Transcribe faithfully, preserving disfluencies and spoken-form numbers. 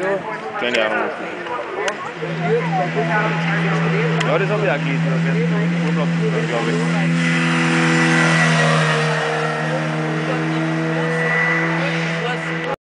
Keine Ahnung. Ja, das habe ich auch gelesen.